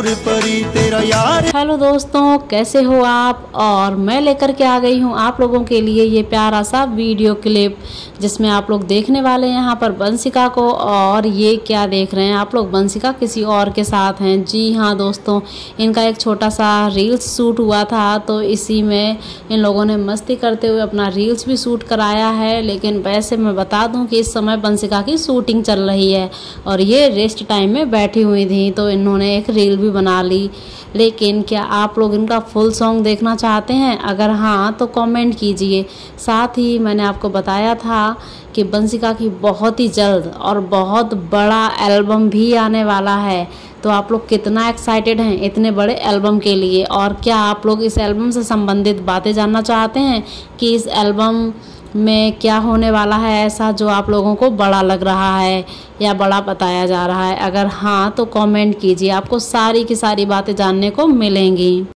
सुर परी तेरा यार। हेलो दोस्तों, कैसे हो आप। और मैं लेकर के आ गई हूँ आप लोगों के लिए ये प्यारा सा वीडियो क्लिप, जिसमें आप लोग देखने वाले हैं यहाँ पर बंसिका को। और ये क्या देख रहे हैं आप लोग, बंसिका किसी और के साथ हैं। जी हाँ दोस्तों, इनका एक छोटा सा रील्स शूट हुआ था, तो इसी में इन लोगों ने मस्ती करते हुए अपना रील्स भी शूट कराया है। लेकिन वैसे मैं बता दूं कि इस समय बंसिका की शूटिंग चल रही है और ये रेस्ट टाइम में बैठी हुई थी, तो इन्होंने एक रील भी बना ली। लेकिन क्या आप लोग इनका फुल सॉन्ग देखना चाहते हैं? अगर हाँ तो कमेंट कीजिए। साथ ही मैंने आपको बताया था कि बंसिका की बहुत ही जल्द और बहुत बड़ा एल्बम भी आने वाला है। तो आप लोग कितना एक्साइटेड हैं इतने बड़े एल्बम के लिए? और क्या आप लोग इस एल्बम से संबंधित बातें जानना चाहते हैं कि इस एल्बम में क्या होने वाला है ऐसा जो आप लोगों को बड़ा लग रहा है या बड़ा बताया जा रहा है? अगर हाँ तो कमेंट कीजिए, आपको सारी की सारी बातें जानने को मिलेंगी।